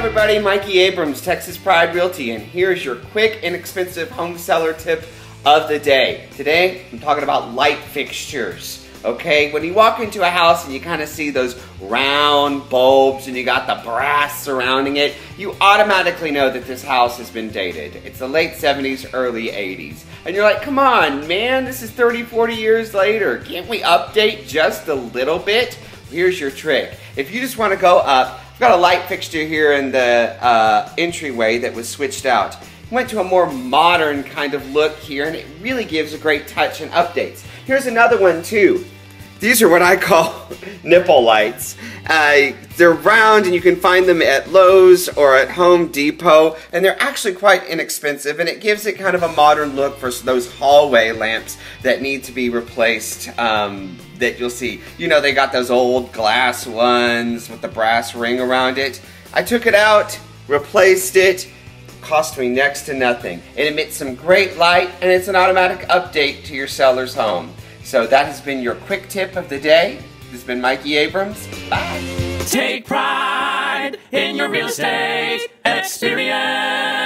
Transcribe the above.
everybody, Mikey Abrams, Texas Pride Realty, and here's your quick, inexpensive home seller tip of the day. Today, I'm talking about light fixtures, okay? When you walk into a house and you kind of see those round bulbs and you got the brass surrounding it, you automatically know that this house has been dated. It's the late 70s, early 80s. And you're like, come on, man, this is 30, 40 years later. Can't we update just a little bit? Here's your trick. If you just want to go up, I've got a light fixture here in the entryway that was switched out. Went to a more modern kind of look here, and it really gives a great touch and updates. Here's another one too. These are what I call nipple lights. They're round and you can find them at Lowe's or at Home Depot, and they're actually quite inexpensive, and it gives it kind of a modern look for those hallway lamps that need to be replaced that you'll see. You know, they got those old glass ones with the brass ring around it. I took it out, replaced it, cost me next to nothing. It emits some great light, and it's an automatic update to your seller's home. So that has been your quick tip of the day. This has been Mikey Abrams. Bye. Take pride in your real estate experience.